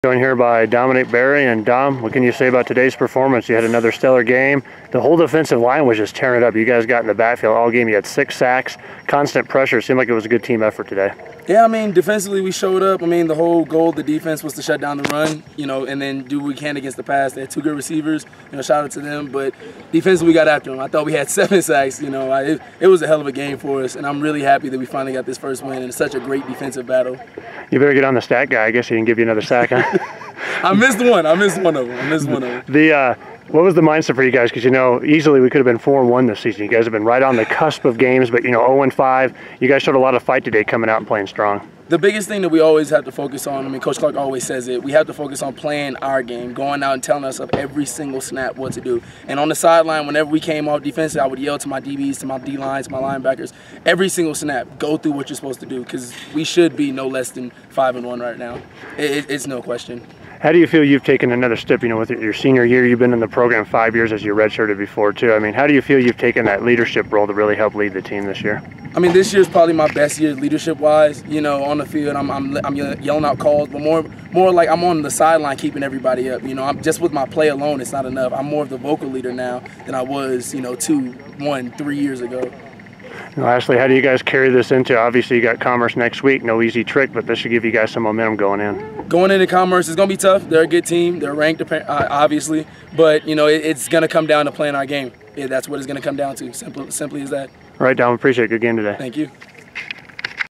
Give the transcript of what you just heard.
Joined here by Dominic Berry. And Dom, what can you say about today's performance? You had another stellar game. The whole defensive line was just tearing it up. You guys got in the backfield all game. You had 6 sacks, constant pressure. It seemed like it was a good team effort today. Yeah, I mean, defensively we showed up. I mean, the whole goal of the defense was to shut down the run, and then do what we can against the pass. They had 2 good receivers, shout out to them. But defensively we got after them. I thought we had 7 sacks. It was a hell of a game for us, and I'm really happy that we finally got this first win in such a great defensive battle. You better get on the stat guy. I guess he didn't give you another sack, huh? I missed one of them. What was the mindset for you guys? Because, easily we could have been 4-1 this season. You guys have been right on the cusp of games, but, 0-5. You guys showed a lot of fight today coming out and playing strong. The biggest thing that we always have to focus on, Coach Clark always says it, we have to focus on playing our game, going out and telling us of every single snap what to do. And on the sideline, whenever we came off defense, I would yell to my DBs, to my D-lines, my linebackers, every single snap, go through what you're supposed to do, because we should be no less than 5-1 right now. It's no question. How do you feel you've taken another step, with your senior year? You've been in the program 5 years as you redshirted before, too. How do you feel you've taken that leadership role to really help lead the team this year? This year's probably my best year leadership-wise. On the field, I'm yelling out calls, but more like I'm on the sideline keeping everybody up. I'm just with my play alone, it's not enough. I'm more of the vocal leader now than I was, 3 years ago. Lastly, how do you guys carry this into? Obviously, you got Commerce next week. No easy trick, but this should give you guys some momentum going in. Going into Commerce is going to be tough. They're a good team. They're ranked, obviously. But, it's going to come down to playing our game. That's what it's going to come down to. Simply as that. All right, Dom. Appreciate it. Good game today. Thank you.